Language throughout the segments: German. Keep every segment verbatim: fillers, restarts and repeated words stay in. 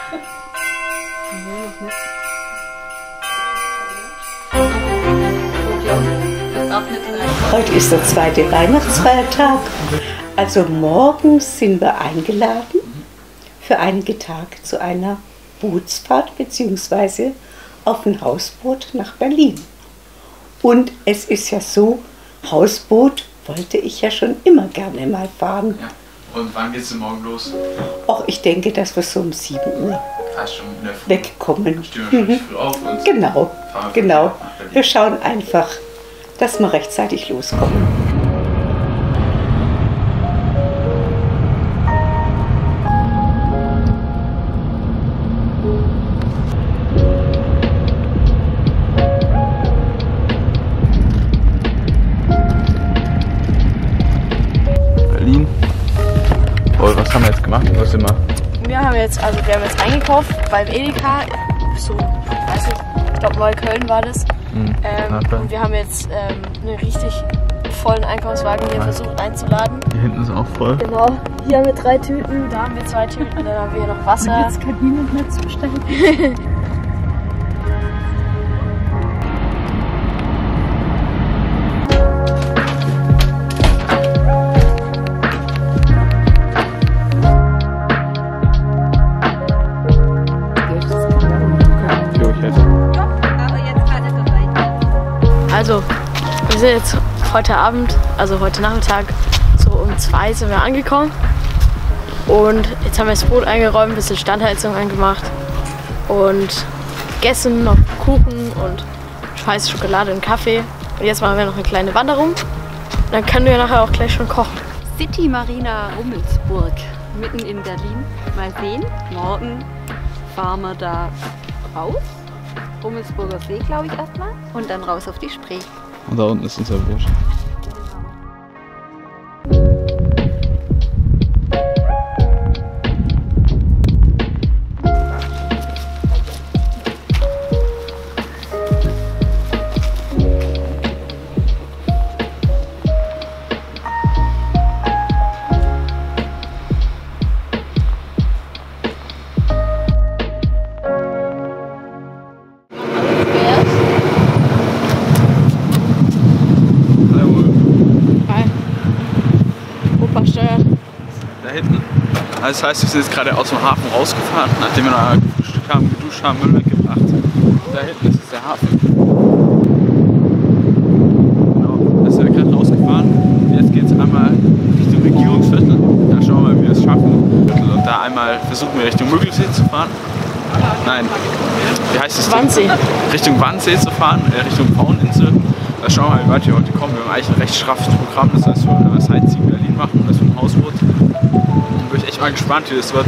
Heute ist der zweite Weihnachtsfeiertag. Also morgen sind wir eingeladen für einige Tage zu einer Bootsfahrt bzw. auf ein Hausboot nach Berlin. Und es ist ja so, Hausboot wollte ich ja schon immer gerne mal fahren. Ja. Und wann geht's denn morgen los? Och, ich denke, dass wir so um sieben Uhr Fast schon in der Früh. wegkommen. Stehen wir schon früh auf und Genau, fahren genau. nach Berlin. Wir schauen einfach, dass wir rechtzeitig loskommen. Berlin. Oh, was haben wir jetzt gemacht? Was sind wir? Wir haben jetzt, also wir haben jetzt eingekauft beim Edeka, so, weiß nicht, ich glaube Neukölln war das. Mhm. Ähm, und wir haben jetzt ähm, einen richtig vollen Einkaufswagen hier versucht einzuladen. Hier hinten ist auch voll. Genau, hier haben wir drei Tüten, da haben wir zwei Tüten, dann haben wir hier noch Wasser. Und jetzt kann niemand mehr zustellen. Also, wir sind jetzt heute Abend, also heute Nachmittag, so um zwei sind wir angekommen. Und jetzt haben wir das Boot eingeräumt, ein bisschen Standheizung angemacht und gegessen, noch Kuchen und heiße Schokolade und Kaffee. Und jetzt machen wir noch eine kleine Wanderung. Dann können wir nachher auch gleich schon kochen. City Marina Rummelsburg, mitten in Berlin. Mal sehen, morgen fahren wir da raus. Rummelsburger See, glaube ich, erstmal. Und dann raus auf die Spree. Und da unten ist unser Boot. Da hinten. Das heißt, wir sind jetzt gerade aus dem Hafen rausgefahren, nachdem wir noch gefrühstückt haben, geduscht haben, Müll weggebracht. Da hinten ist jetzt der Hafen. Genau, da sind wir gerade rausgefahren. Jetzt geht es einmal Richtung Regierungsviertel. Da schauen wir mal, wie wir es schaffen. Und da einmal versuchen wir Richtung Müggelsee zu fahren. Nein, wie heißt es? Wannsee. Richtung Wannsee zu fahren, äh, Richtung Fraueninsel. Da schauen wir mal, wie weit wir heute kommen. Wir haben eigentlich ein recht straffes Programm. Das heißt, wir wollen Sightseeing Berlin machen, das mit dem Hausboot. Da bin ich echt mal gespannt, wie das wird.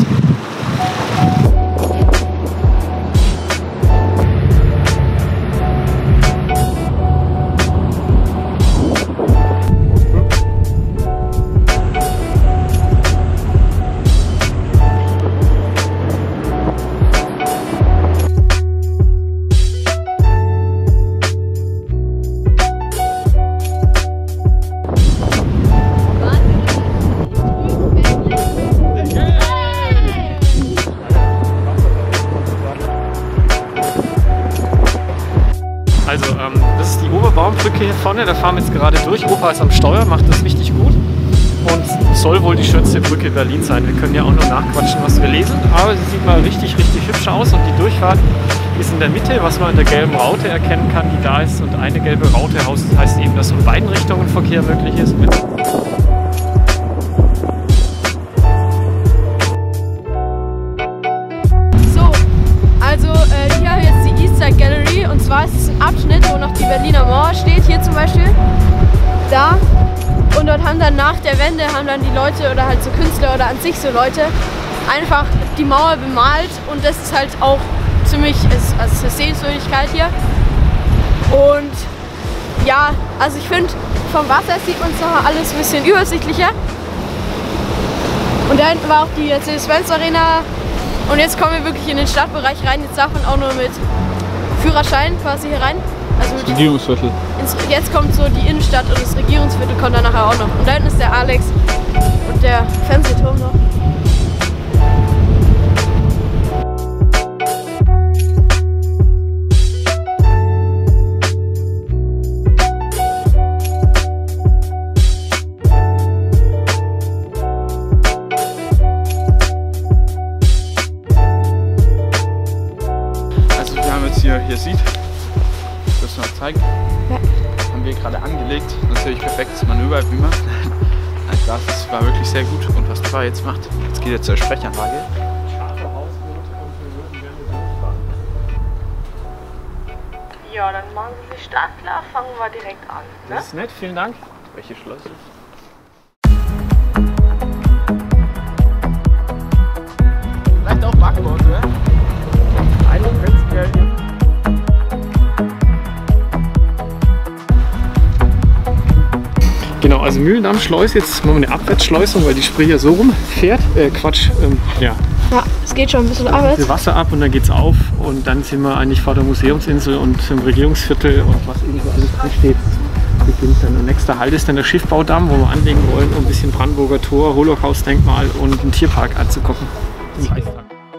Also ähm, das ist die Oberbaumbrücke hier vorne, da fahren wir jetzt gerade durch. Opa ist am Steuer, macht das richtig gut und soll wohl die schönste Brücke Berlins sein. Wir können ja auch nur nachquatschen, was wir lesen, aber sie sieht mal richtig, richtig hübsch aus und die Durchfahrt ist in der Mitte, was man in der gelben Raute erkennen kann, die da ist, und eine gelbe Raute heißt eben, dass in beiden Richtungen Verkehr möglich ist. Mit Also äh, hier haben wir jetzt die East Side Gallery, und zwar ist es ein Abschnitt, wo noch die Berliner Mauer steht, hier zum Beispiel, da. Und dort haben dann nach der Wende, haben dann die Leute oder halt so Künstler oder an sich so Leute einfach die Mauer bemalt, und das ist halt auch ziemlich, ist, also es ist eine Sehenswürdigkeit hier. Und ja, also ich finde, vom Wasser sieht man zwar alles ein bisschen übersichtlicher. Und da hinten war auch die Mercedes-Benz Arena. Und jetzt kommen wir wirklich in den Stadtbereich rein. Jetzt darf man auch nur mit Führerschein quasi hier rein. Also mit Regierungsviertel. Ins, jetzt kommt so die Innenstadt und das Regierungsviertel kommt dann nachher auch noch. Und da hinten ist der Alex und der Fernsehturm noch. ihr seht, das noch zeigen. Ja. Haben wir gerade angelegt. Natürlich perfektes Manöver, wie immer. Das war wirklich sehr gut. Und was Tor jetzt macht, jetzt geht er zur Sprechanlage. Ja, dann machen Sie sich startklar, fangen wir direkt an. Ne? Das ist nett, vielen Dank. Welche Schlosse? Vielleicht auch Backbord, oder? Eigentlich prinzipiell. Genau, also Mühlendamm-Schleuse, jetzt machen wir eine Abwärtsschleusung, weil die Spree ja so rumfährt. Äh, Quatsch, ähm, ja. Ja, es geht schon ein bisschen abwärts. Das Wasser ab und dann geht's auf und dann sind wir eigentlich vor der Museumsinsel und im Regierungsviertel und was irgendwo alles drin steht. Beginnt dann. Der nächste Halt ist dann der Schiffbaudamm, wo wir anlegen wollen, um ein bisschen Brandenburger Tor, Holocaust-Denkmal und einen Tierpark anzugucken. Im Reichstag.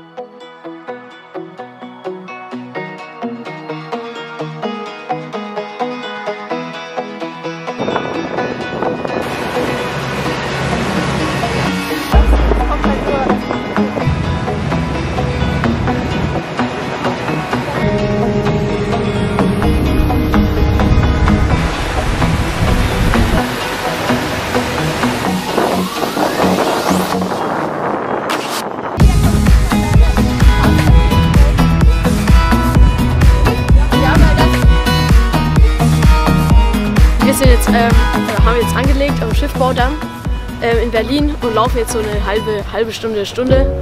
Wir sind jetzt, ähm, haben jetzt angelegt am Schiffbaudamm äh, in Berlin und laufen jetzt so eine halbe, halbe Stunde, Stunde.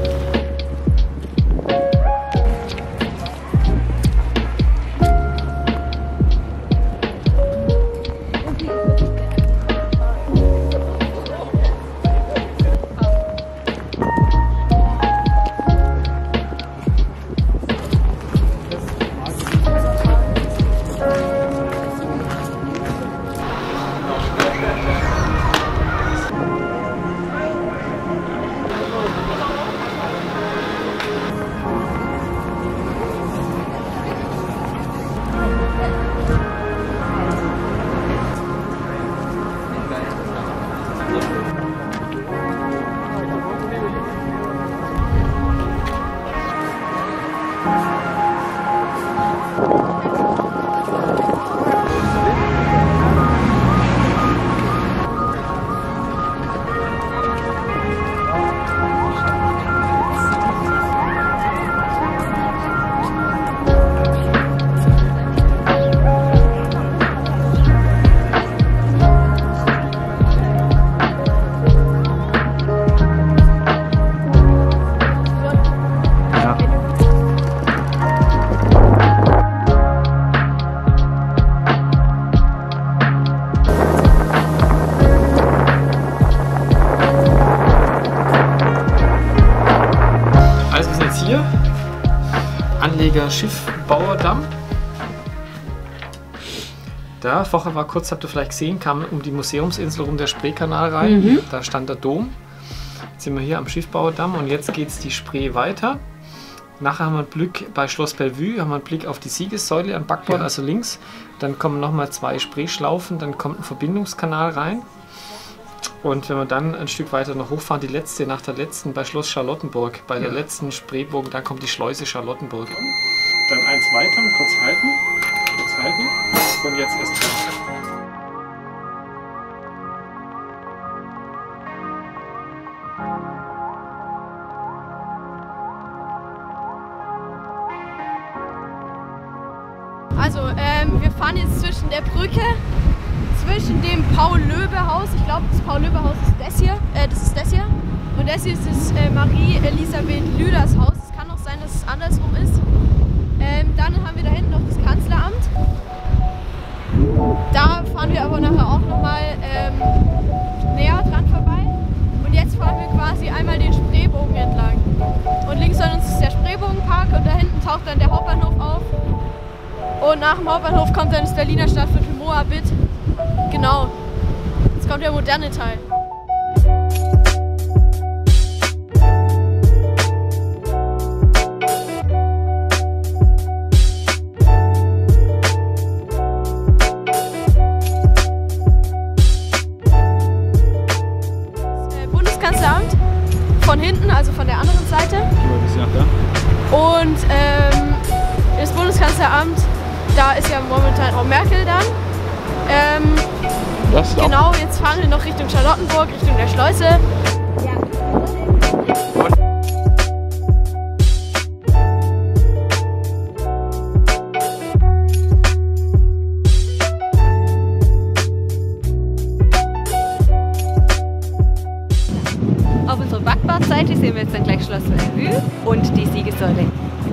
Anleger Schiffbauerdamm. Da, vorher war kurz, habt ihr vielleicht gesehen, kam um die Museumsinsel rum der Spreekanal rein. Mhm. Da stand der Dom. Jetzt sind wir hier am Schiffbauerdamm und jetzt geht es die Spree weiter. Nachher haben wir einen Blick bei Schloss Bellevue, haben wir einen Blick auf die Siegessäule am Backbord, ja. Also links. Dann kommen nochmal zwei Spreeschlaufen, dann kommt ein Verbindungskanal rein. Und wenn wir dann ein Stück weiter noch hochfahren, die letzte, nach der letzten, bei Schloss Charlottenburg, bei ja. der letzten Spreebogen, dann kommt die Schleuse Charlottenburg. Dann eins weiter, kurz halten, kurz halten und jetzt erst weiter. Also, ähm, wir fahren jetzt zwischen der Brücke, zwischen dem Paul-Löbe-Haus, ich glaube das Paul-Löbe-Haus ist das hier, äh, das ist das hier. Und das hier ist das äh, Marie-Elisabeth Lüders Haus. Es kann auch sein, dass es andersrum ist. Ähm, dann haben wir da hinten noch das Kanzleramt. Da fahren wir aber nachher auch nochmal ähm, näher dran vorbei. Und jetzt fahren wir quasi einmal den Spreebogen entlang. Und links an uns ist der Spreebogenpark und da hinten taucht dann der Hauptbahnhof auf. Und nach dem Hauptbahnhof kommt dann das Berliner Stadtviertel Moabit. Genau, jetzt kommt der moderne Teil. Das Bundeskanzleramt von hinten, also von der anderen Seite. Und ähm, das Bundeskanzleramt Bundeskanzleramt. Da ist ja momentan auch Merkel dann. Ähm, Das genau, jetzt fahren wir noch Richtung Charlottenburg, Richtung der Schleuse. Auf unserer Backbadseite sehen wir jetzt dann gleich Schloss Bellevue und die Siegessäule.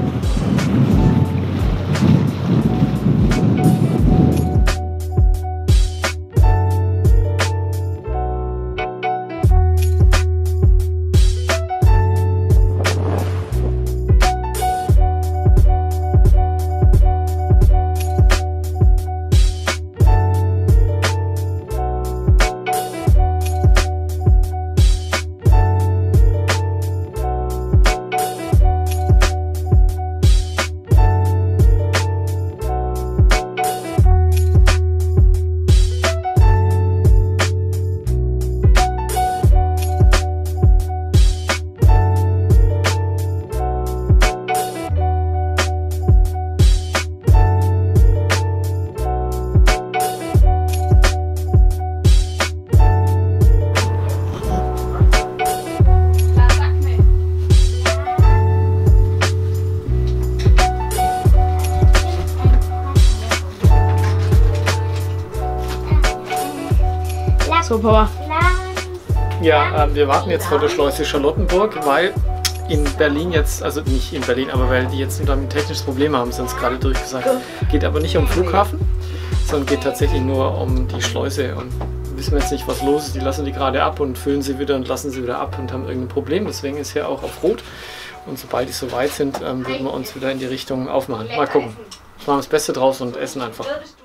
So, Papa. Ja, äh, wir warten jetzt vor der Schleuse Charlottenburg, weil in Berlin jetzt, also nicht in Berlin, aber weil die jetzt ein technisches Problem haben, sind es gerade durchgesagt. Geht aber nicht um den Flughafen, sondern geht tatsächlich nur um die Schleuse. Und wissen wir jetzt nicht, was los ist. Die lassen die gerade ab und füllen sie wieder und lassen sie wieder ab und haben irgendein Problem. Deswegen ist hier auch auf Rot. Und sobald die so weit sind, ähm, würden wir uns wieder in die Richtung aufmachen. Mal gucken. Wir machen das Beste draus und essen einfach.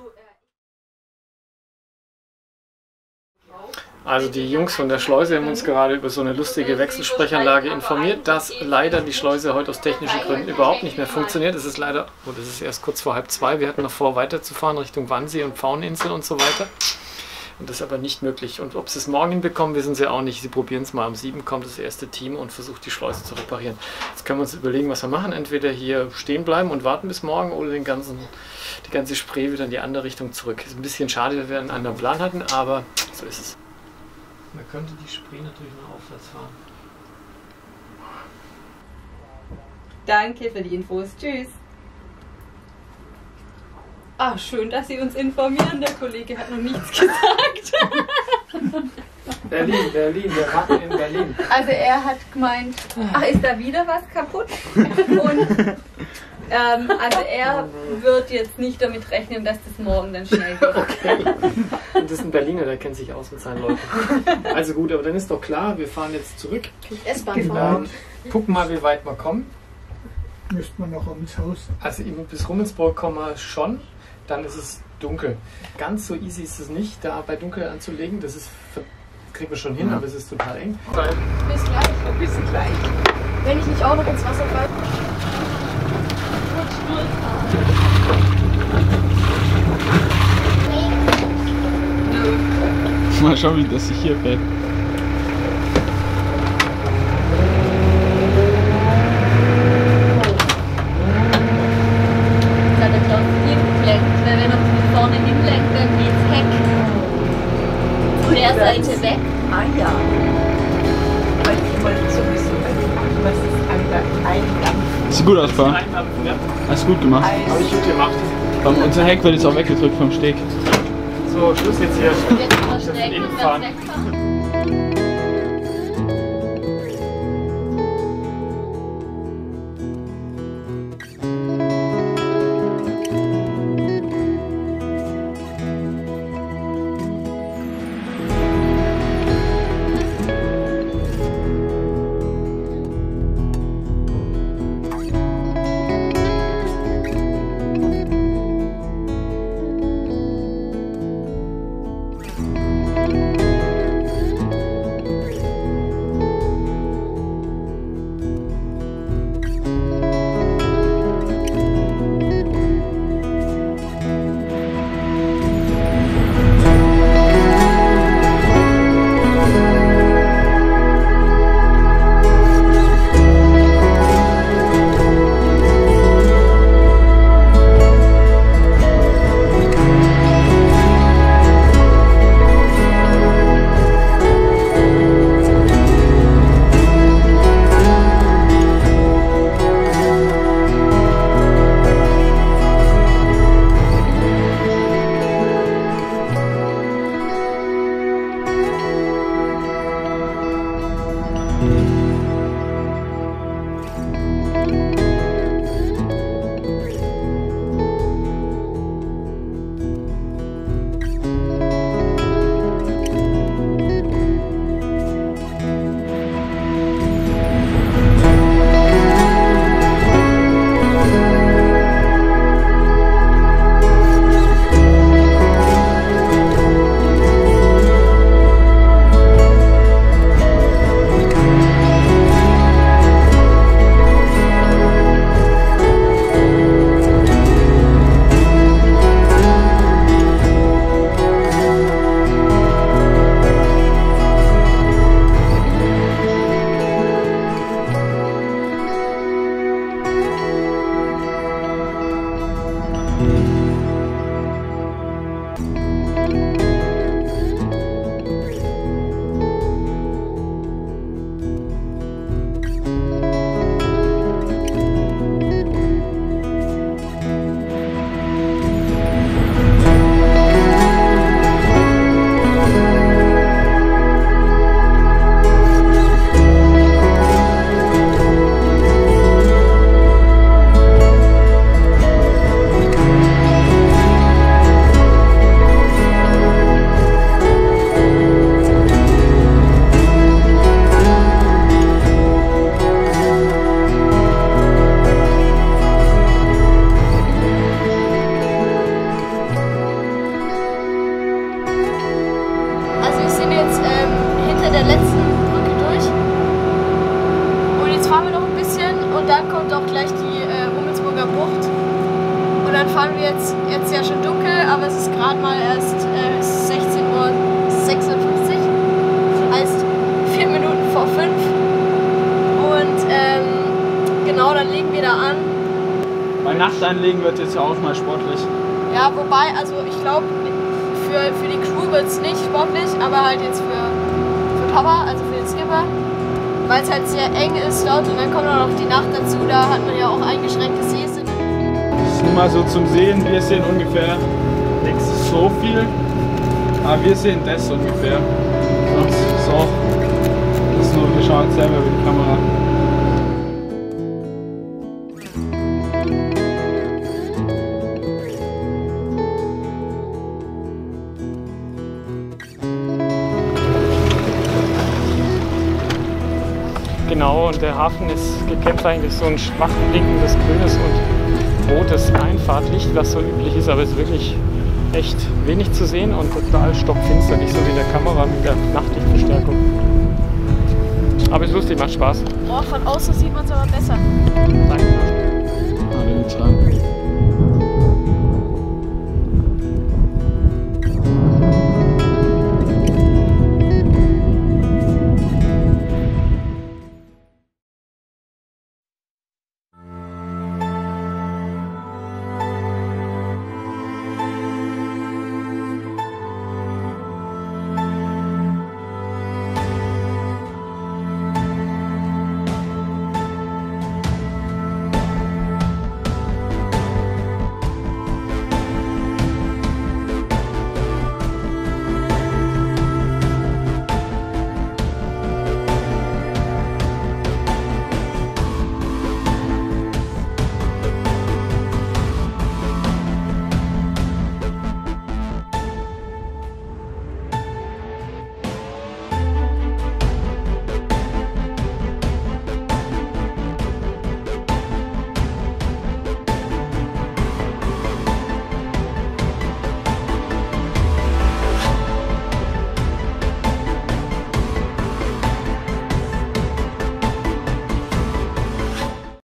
Also die Jungs von der Schleuse haben uns gerade über so eine lustige Wechselsprechanlage informiert, dass leider die Schleuse heute aus technischen Gründen überhaupt nicht mehr funktioniert. Es ist leider, oh, das ist erst kurz vor halb zwei, wir hatten noch vor, weiterzufahren Richtung Wannsee und Pfaueninsel und so weiter. Und das ist aber nicht möglich. Und ob sie es morgen hinbekommen, wissen sie auch nicht. Sie probieren es mal. Um sieben kommt das erste Team und versucht die Schleuse zu reparieren. Jetzt können wir uns überlegen, was wir machen. Entweder hier stehen bleiben und warten bis morgen oder den ganzen, die ganze Spree wieder in die andere Richtung zurück. Ist ein bisschen schade, weil wir einen anderen Plan hatten, aber so ist es. Man könnte die Spree natürlich noch aufwärts fahren. Danke für die Infos. Tschüss. Ah, schön, dass Sie uns informieren. Der Kollege hat noch nichts gesagt. Berlin, Berlin, wir warten in Berlin. Also er hat gemeint, ach, ist da wieder was kaputt? Und ähm, also er wird jetzt nicht damit rechnen, dass das morgen dann schnell geht. Okay. Und das ist ein Berliner, der kennt sich aus mit seinen Leuten. Also gut, aber dann ist doch klar, wir fahren jetzt zurück. S-Bahn fahren. Ähm, gucken mal, wie weit wir kommen. Müsste man noch ums Haus. Also bis Rummelsburg kommen wir schon, dann ist es dunkel. Ganz so easy ist es nicht, da bei Dunkel anzulegen. Das ist, kriegen wir schon hin, ja. Aber es ist total eng. Bis gleich. Bis gleich. Wenn ich nicht auch noch ins Wasser falle. Mal schauen, wie das sich hier fährt. Da hat der Klaus hingelenkt, weil wenn er von vorne hinlenkt, dann geht's Heck. Von der Seite weg. Ah ja. Weil ich wollte sowieso was ist ein Eingang. Sieht gut aus, Pa. Ja. Hast du gut gemacht. Habe ich gut gemacht. Um, unser Heck wird jetzt auch weggedrückt vom Steg. So, Schluss jetzt hier. Jetzt mal schnell eben rückwärts fahren. wegfahren. dann kommt auch gleich die äh, Rummelsburger Bucht. Und dann fahren wir jetzt, jetzt ja schon dunkel, aber es ist gerade mal erst äh, sechzehn Uhr sechsundfünfzig. Das heißt vier Minuten vor fünf. Und ähm, genau, dann legen wir da an. Bei Nachteinlegen wird jetzt ja auch mal sportlich. Ja, wobei, also ich glaube, für, für die Crew wird es nicht sportlich, aber halt jetzt für, für Papa, also für den Skipper, weil es halt sehr eng ist dort und dann kommt auch noch die Nacht dazu, da hat man ja auch eingeschränkte Sehsinn. Das ist nur mal so zum Sehen, wir sehen ungefähr nichts so viel, aber wir sehen das ungefähr. Sonst ist auch, das ist nur, wir schauen selber über die Kamera. Genau, und der Hafen ist gekennzeichnet durch so ein schwach blinkendes grünes und rotes Einfahrtlicht, was so üblich ist, aber es ist wirklich echt wenig zu sehen und total stockfinster, nicht so wie in der Kamera mit der Nachtlichtverstärkung. Aber ist lustig, macht Spaß. Boah, von außen sieht man es aber besser.